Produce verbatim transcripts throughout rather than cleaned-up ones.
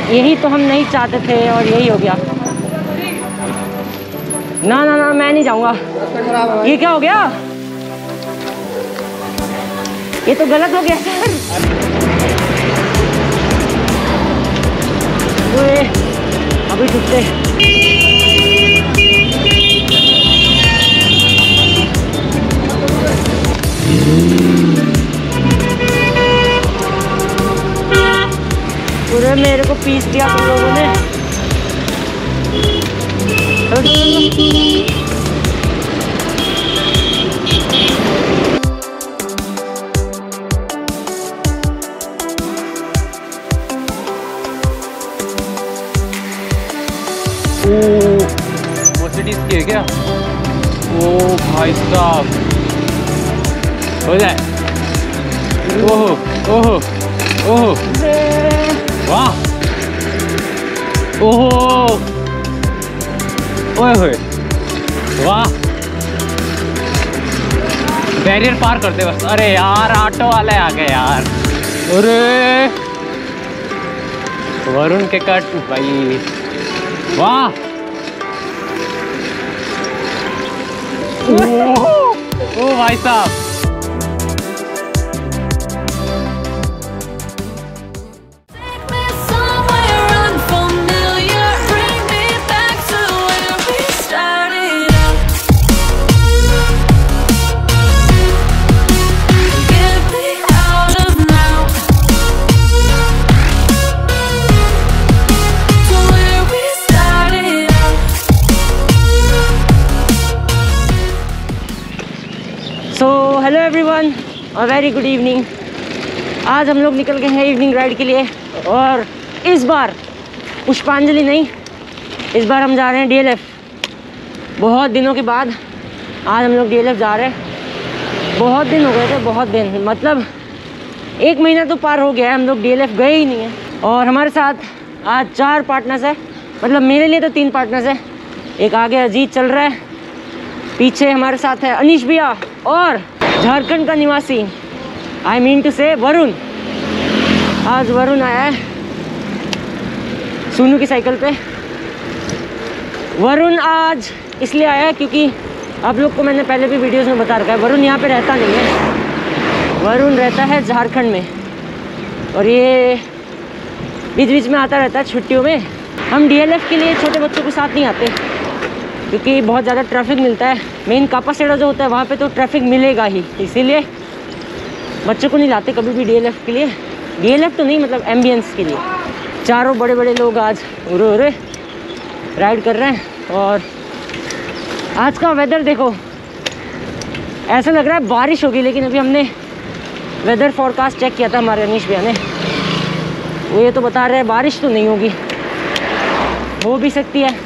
यही तो हम नहीं चाहते थे और यही हो गया। ना ना ना मैं नहीं जाऊंगा। ये क्या हो गया? ये तो गलत हो गया सर। ओए अभी टूटते। पूरे मेरे को पीस दिया तुम लोगों ने। मर्सिडीज की है क्या? ओ भाई साहब हो जाए। ओहो ओहो ओहो वाह ओहो ओए होए वाह। बैरियर पार करते बस। अरे यार ऑटो वाले आ गए यार। अरे वरुण के कट भाई वाह। ओ भाई साहब सो हेलो एवरीवन और वेरी गुड इवनिंग। आज हम लोग निकल गए हैं इवनिंग राइड के लिए और इस बार पुष्पांजलि नहीं, इस बार हम जा रहे हैं डीएलएफ। बहुत दिनों के बाद आज हम लोग डीएलएफ जा रहे हैं। बहुत दिन हो गए थे, बहुत दिन मतलब एक महीना तो पार हो गया है हम लोग डीएलएफ गए ही नहीं है। और हमारे साथ आज चार पार्टनर्स है, मतलब मेरे लिए तो तीन पार्टनर्स है। एक आगे अजीत चल रहा है, पीछे हमारे साथ है अनीश भैया और झारखंड का निवासी आई मीन टू से वरुण। आज वरुण आया है सोनू की साइकिल पे। वरुण आज इसलिए आया है क्योंकि आप लोग को मैंने पहले भी वीडियोस में बता रखा है, वरुण यहाँ पे रहता नहीं है। वरुण रहता है झारखंड में और ये बीच बीच में आता रहता है छुट्टियों में। हम डीएलएफ के लिए छोटे बच्चों के साथ नहीं आते क्योंकि बहुत ज़्यादा ट्रैफिक मिलता है। मेन कापासेड़ा जो होता है वहाँ पे तो ट्रैफिक मिलेगा ही, इसीलिए बच्चों को नहीं लाते कभी भी डीएलएफ के लिए। डीएलएफ तो नहीं मतलब एम्बियंस के लिए। चारों बड़े बड़े लोग आज उरे उरे राइड कर रहे हैं। और आज का वेदर देखो, ऐसा लग रहा है बारिश होगी, लेकिन अभी हमने वेदर फोरकास्ट चेक किया था हमारे अनीश भैया ने, वो ये तो बता रहे हैं बारिश तो नहीं होगी। हो भी सकती है,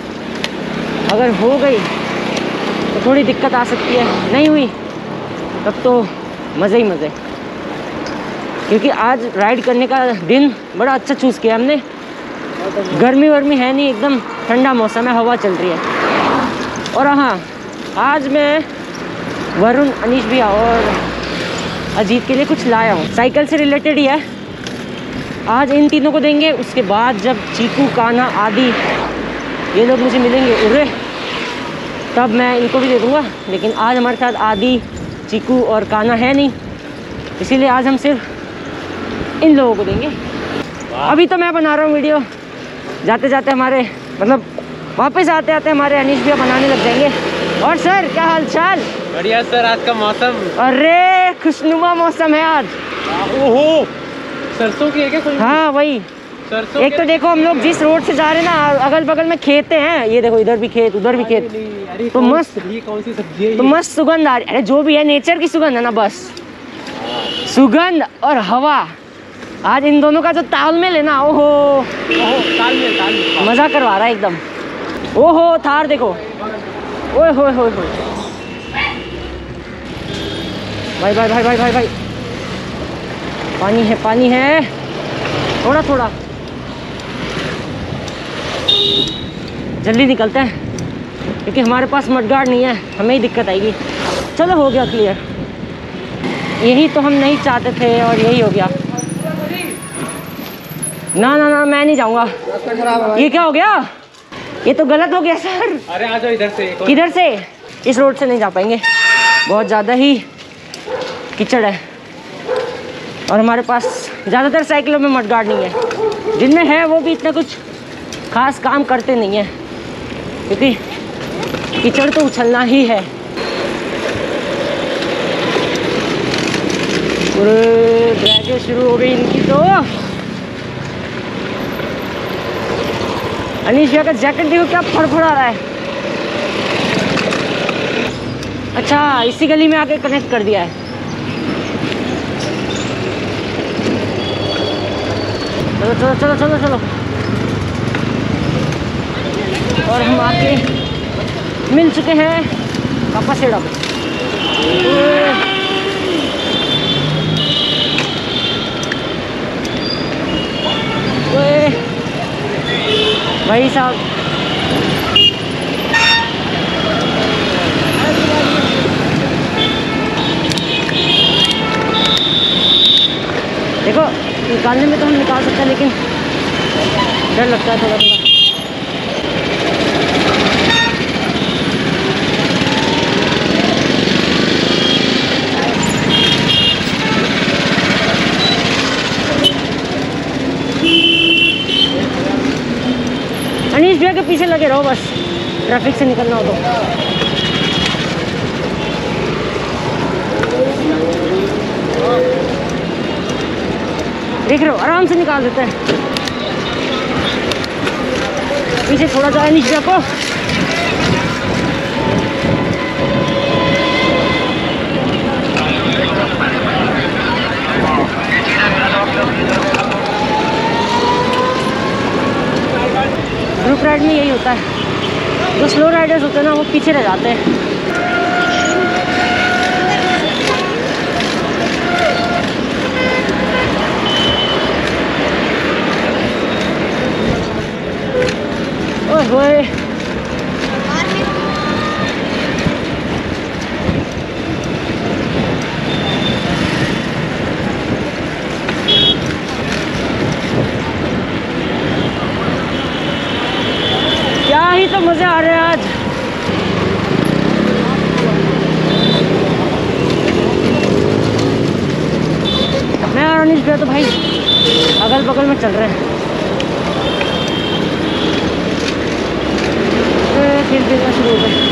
अगर हो गई तो थोड़ी दिक्कत आ सकती है, नहीं हुई तब तो मज़े ही मज़े। क्योंकि आज राइड करने का दिन बड़ा अच्छा चूज़ किया हमने। गर्मी वर्मी है नहीं, एकदम ठंडा मौसम है, हवा चल रही है। और हाँ, आज मैं वरुण, अनीश भैया और अजीत के लिए कुछ लाया हूँ, साइकिल से रिलेटेड ही है। आज इन तीनों को देंगे, उसके बाद जब चीकू, कान्हा आदि ये लोग मुझे मिलेंगे उरे, तब मैं इनको भी दे दूँगा। लेकिन आज हमारे साथ आदि, चीकू और कान्हा है नहीं, इसीलिए आज हम सिर्फ इन लोगों को देंगे। अभी तो मैं बना रहा हूँ वीडियो, जाते जाते हमारे मतलब वापस आते आते हमारे अनीश भैया बनाने लग जाएंगे। और सर क्या हाल चाल? बढ़िया सर। आज का मौसम अरे खुशनुमा मौसम है आज। ओहो सरसों की है क्या? हाँ वही सरसों। एक तो देखो हम लोग जिस रोड से जा रहे हैं ना, अगल बगल में खेते हैं, ये देखो इधर भी खेत उधर भी खेत, तो मस्त। ये कौन सी सब्जी है? तो मस्त सुगंध आ रही। अरे जो भी है नेचर की सुगंध है ना, बस सुगंध और हवा। आज इन दोनों का जो तालमेल है ना, ओहो तालमेल तालमेल मजा करवा रहा है एकदम। ओहो थार देखो, ओए होए होए होए, भाई भाई भाई भाई भाई भाई पानी है पानी है, थोड़ा थोड़ा जल्दी निकलते हैं क्योंकि हमारे पास मडगार्ड नहीं है, हमें ही दिक्कत आएगी। चलो हो गया क्लियर। यही तो हम नहीं चाहते थे और यही हो गया। ना ना ना मैं नहीं जाऊँगा। ये क्या हो गया? ये तो गलत हो गया सर। अरे आ जाओ इधर से। किधर से? इस रोड से नहीं जा पाएंगे, बहुत ज़्यादा ही कीचड़ है और हमारे पास ज़्यादातर साइकिलों में मडगार्ड नहीं है। जिनमें है वो भी इतना कुछ खास काम करते नहीं हैं क्योंकि कीचड़ तो उछलना ही है। पूरे ड्रैगें शुरू हो गई इनकी तो। अनीश भैया का जैकेट देखो क्या फड़फड़ा रहा है। अच्छा इसी गली में आके कनेक्ट कर दिया है। चलो चलो चलो चलो चलो। और हम आके मिल चुके हैं कापासेड़ा में। भाई साहब देखो निकालने में तो हम निकाल सकते हैं लेकिन डर लगता है थोड़ा थोड़ा। अनीश भैया के पीछे लगे रहो बस, ट्रैफिक से निकलना हो तो। देख रहे हो आराम से निकाल देते हैं। पीछे थोड़ा जाए अनीश भैया को। ग्रुप राइड में यही होता है, जो स्लो राइडर्स होते हैं ना वो पीछे रह जाते हैं। ओए क्या ही तो मजे आ रहे हैं आज। मैं और अनीश भैया तो भाई अगल बगल में चल रहे हैं। खेल खेलना शुरू हो गए।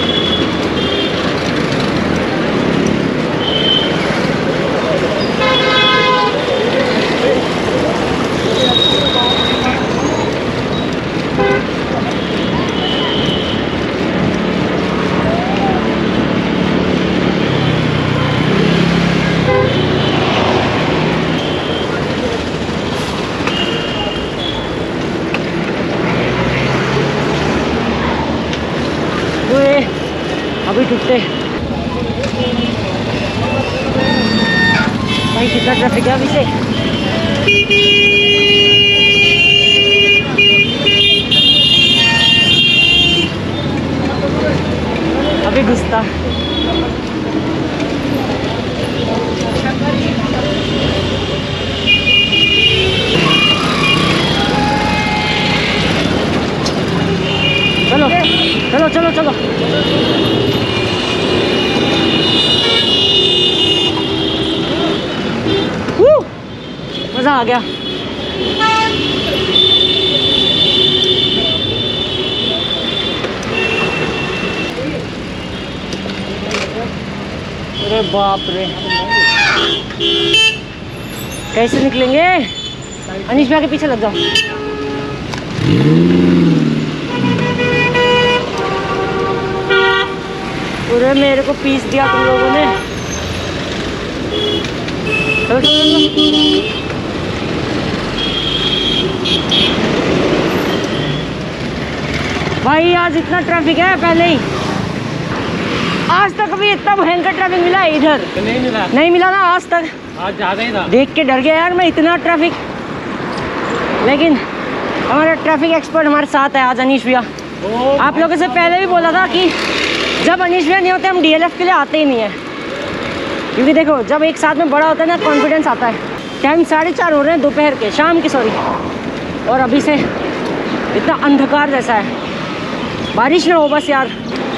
अभी टूटते भाई, कितना ट्रैफिक है अभी से। अभी घुसता चलो चलो चलो चलो। मज़ा आ गया। अरे बाप रे, कैसे निकलेंगे? अनीश भैया के पीछे लग जाओ। पूरे मेरे को पीस दिया तुम लोगों ने। चलो चलो भाई, आज इतना ट्रैफिक है, पहले ही आज तक अभी इतना भयंकर ट्रैफिक मिला है इधर? नहीं मिला, नहीं मिला ना आज तक। आज ज़्यादा ही था, देख के डर गया यार मैं, इतना ट्रैफिक। लेकिन हमारा ट्रैफिक एक्सपर्ट हमारे साथ है आज, अनीश भैया। आप लोगों से पहले भी बोला था कि जब अनीश भैया नहीं होते हम डी एल एफ के लिए आते ही नहीं है, क्योंकि देखो जब एक साथ में बड़ा होता है ना कॉन्फिडेंस आता है। टाइम साढ़े चार हो रहे हैं दोपहर के, शाम के सॉरी। और अभी से इतना अंधकार जैसा है, बारिश ना हो बस यार।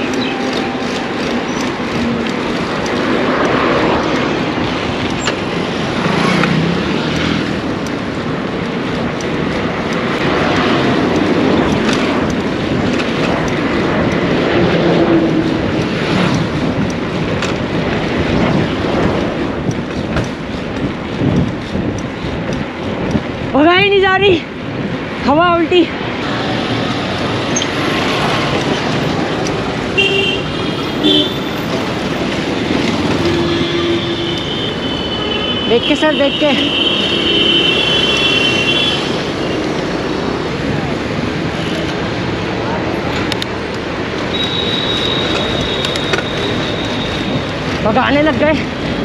भगाई नहीं जा रही, हवा उल्टी। देख के सर, देख के। भगाने लग गए।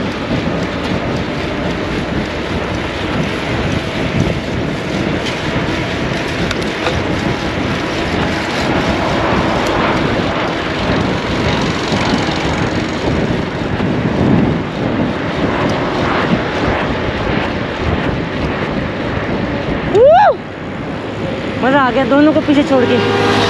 मज़ा आ गया दोनों को पीछे छोड़ के।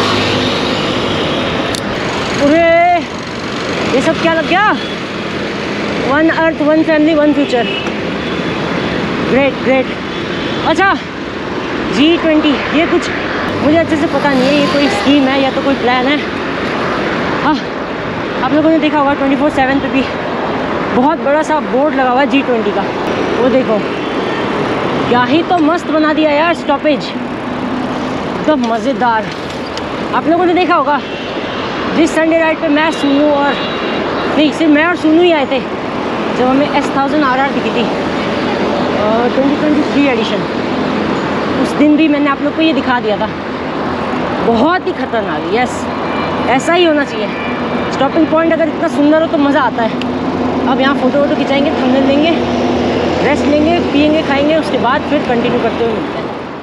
अरे ये सब क्या लग गया? One earth, one family, one future. Great great. अच्छा जी ट्वेंटी, ये कुछ मुझे अच्छे से पता नहीं है, ये कोई स्कीम है या तो कोई प्लान है। हाँ, आप लोगों ने देखा होगा ट्वेंटी फोर सेवन पे भी बहुत बड़ा सा बोर्ड लगा हुआ है जी ट्वेंटी का। वो देखो, क्या ही तो मस्त बना दिया यार स्टॉपेज, तो मज़ेदार। आप लोगों ने देखा होगा जिस संडे राइड पे मैं, सोनू और नहीं सिर्फ मैं और सोनू ही आए थे, जब हमें एस थाउजेंड आर आर दिखी थी ट्वेंटी ट्वेंटी थ्री एडिशन। उस दिन भी मैंने आप लोग को ये दिखा दिया था, बहुत ही खतरनाक। यस, ऐसा ही होना चाहिए। स्टॉपिंग पॉइंट अगर इतना सुंदर हो तो मज़ा आता है। अब यहाँ फ़ोटो वोटो खिंचाएंगे, थंबनेल लेंगे, रेस्ट लेंगे, पियेंगे, खाएंगे, उसके बाद फिर कंटिन्यू करते हुए मिलते हैं।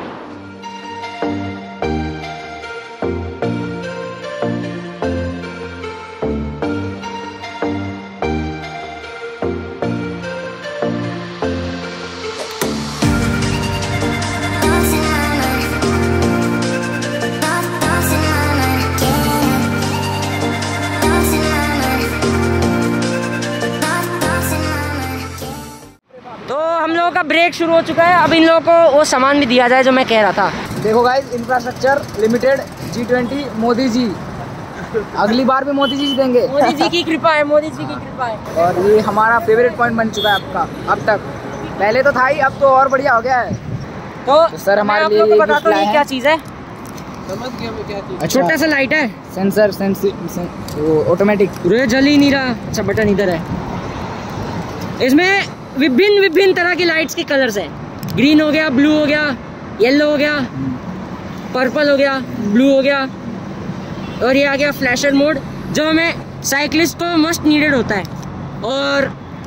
ब्रेक शुरू हो चुका है। अब इन लोगों को वो सामान भी दिया जाए जो मैं कह रहा था। देखो guys, infrastructure limited G twenty, Modi ji. अगली बार भी मोदी जी देंगे। मोदी जी की कृपा है, मोदी जी की कृपा है। और ये हमारा फेवरेट पॉइंट बन चुका है आपका अब तक। पहले तो था ही, अब तो और बढ़िया हो गया है। तो, तो सर हमारे लिए ये बताता हूँ ये क्या चीज़ है। समझ गया मैं क्या चीज़। अच्छा, छोटा सा लाइट है, सेंसर, सेंस वो ऑटोमेटिक। पूरे जल ही नहीं रहा। अच्छा, बटन इधर है। इसमें विभिन्न विभिन्न तरह की लाइट्स के कलर्स हैं। ग्रीन हो गया, ब्लू हो गया, येलो हो गया, पर्पल हो गया, ब्लू हो गया, और ये आ गया फ्लैशर मोड, जो हमें साइकिलिस्ट को मस्ट नीडेड होता है। और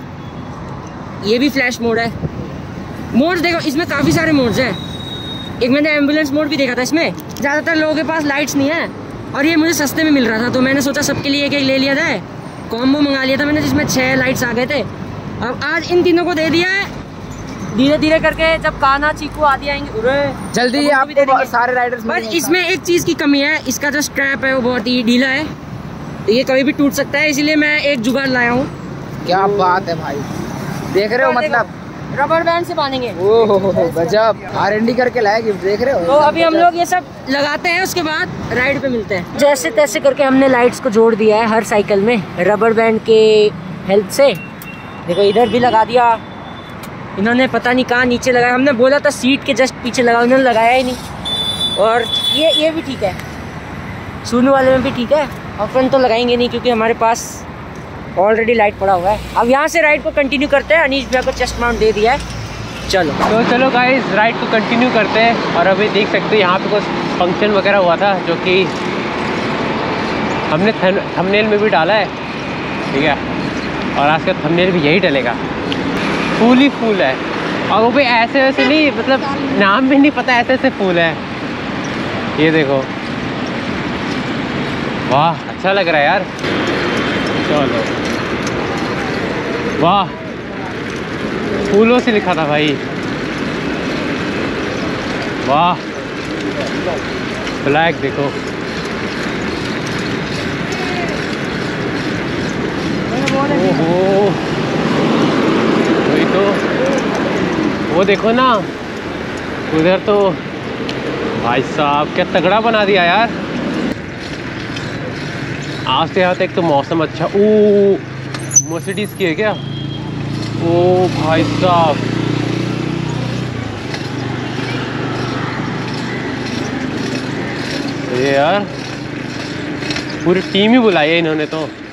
ये भी फ्लैश मोड है। मोड्स देखो, इसमें काफ़ी सारे मोड्स हैं। एक मैंने एम्बुलेंस मोड भी देखा था। इसमें ज़्यादातर लोगों के पास लाइट्स नहीं है, और ये मुझे सस्ते में मिल रहा था, तो मैंने सोचा सबके लिए एक एक ले लिया जाए। कॉम्बो मंगा लिया था मैंने, जिसमें छः लाइट्स आ गए थे। अब आज इन तीनों को दे दिया है। धीरे धीरे करके जब कान्हा, चीकू आदि आएंगे जल्दी ही आपको सारे राइडर्स। बस इसमें एक चीज़ की कमी है, इसका जो स्ट्रैप है वो बहुत ही ढीला है, तो ये कभी भी टूट सकता है। इसीलिए मैं एक जुगाड़ लाया हूँ। क्या बात है भाई, देख रहे हो, मतलब रबर बैंड से बांधेंगे। ओहो हो हो, गजब आर एन डी करके लाया गिफ्ट, देख रहे हो। तो अभी हम लोग ये सब लगाते हैं, उसके बाद राइड पे मिलते हैं। जैसे तैसे करके हमने लाइट्स को जोड़ दिया है हर साइकिल में, रबर बैंड के हेल्प से। देखो इधर भी लगा दिया इन्होंने, पता नहीं कहाँ नीचे लगाया। हमने बोला था सीट के जस्ट पीछे लगा, उन्होंने लगाया ही नहीं। और ये ये भी ठीक है, सोनू वाले में भी ठीक है। और फ्रंट तो लगाएंगे नहीं क्योंकि हमारे पास ऑलरेडी लाइट पड़ा हुआ है। अब यहाँ से राइड को कंटिन्यू करते हैं। अनीश भैया को चेस्ट माउंट दे दिया है। चलो तो चलो गाइस, राइड को कंटिन्यू करते हैं। और अभी देख सकते हो यहाँ पे कुछ फंक्शन वगैरह हुआ था, जो कि हमने थंबनेल में भी डाला है, ठीक है। और आज का थंबनेल भी यही डलेगा। फूल ही फूल है, और वो भी ऐसे वैसे नहीं, मतलब नाम भी नहीं पता, ऐसे ऐसे फूल है। ये देखो, वाह अच्छा लग रहा है यार। चलो, वाह, फूलों से लिखा था भाई। वाह, फ्लैग देखो। ओहो, वही तो, वो देखो ना उधर तो, भाई साहब क्या तगड़ा बना दिया यार। आज से यहाँ तक तो मौसम अच्छा। ओ, मर्सिडीज की है क्या? ओ भाई साहब, ये यार पूरी टीम ही बुलाई है इन्होंने तो।